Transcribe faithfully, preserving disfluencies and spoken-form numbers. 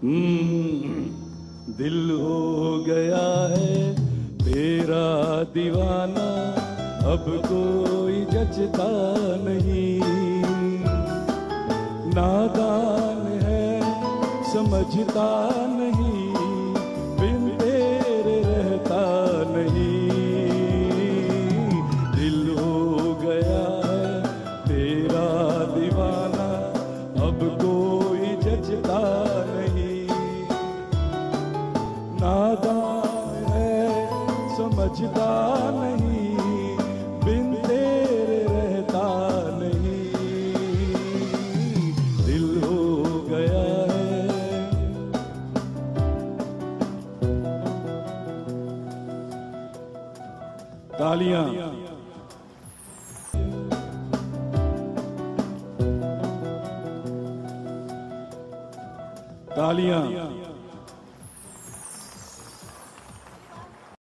हम्म, दिल हो गया है तेरा दीवाना, अब कोई जचता नहीं। नादान है समझता नहीं, बिन तेरे रहता नहीं। दिल हो गया है तेरा दीवाना, अब कोई जचता नहीं। नादान है समझता नहीं, बिन तेरे रहता नहीं। दिल हो गया है। तालियां। तालियां।